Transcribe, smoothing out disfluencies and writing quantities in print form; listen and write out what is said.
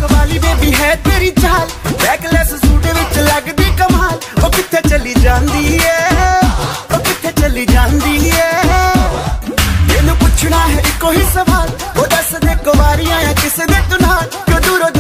वाली बेबी है तेरी चाल, बैकलेस सूट विच लगदी कमाल। ओ किथे चली जांदी है, ओ किथे चली जांदी है। तेनू पुछना है इको ही सवाल, ओ दस दे कुवारियां या किसे दे तू नाल, क्यों दूरों